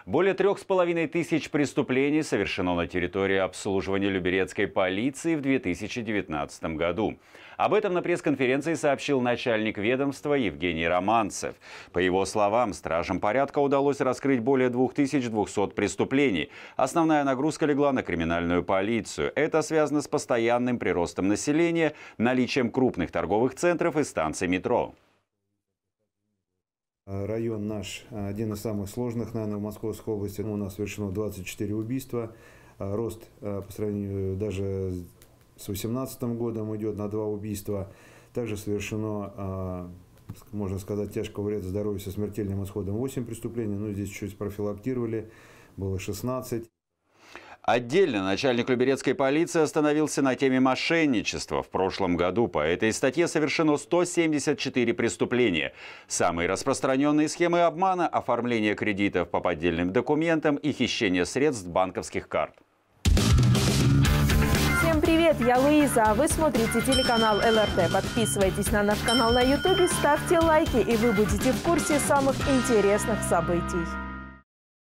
Более 3500 преступлений совершено на территории обслуживания Люберецкой полиции в 2019 году. Об этом на пресс-конференции сообщил начальник ведомства Евгений Романцев. По его словам, стражам порядка удалось раскрыть более 2200 преступлений. Основная нагрузка легла на криминальную полицию. Это связано с постоянным приростом населения, наличием крупных торговых центров и станций метро. Район наш один из самых сложных, наверное, в Московской области. У нас совершено 24 убийства. Рост по сравнению даже с 2018 годом идет на 2 убийства. Также совершено, можно сказать, тяжкого вреда здоровью со смертельным исходом 8 преступлений. Ну, здесь чуть профилактировали, было 16. Отдельно начальник Люберецкой полиции остановился на теме мошенничества. В прошлом году по этой статье совершено 174 преступления. Самые распространенные схемы обмана – оформление кредитов по поддельным документам и хищение средств банковских карт. Всем привет, я Луиза, а вы смотрите телеканал ЛРТ. Подписывайтесь на наш канал на YouTube, ставьте лайки, и вы будете в курсе самых интересных событий.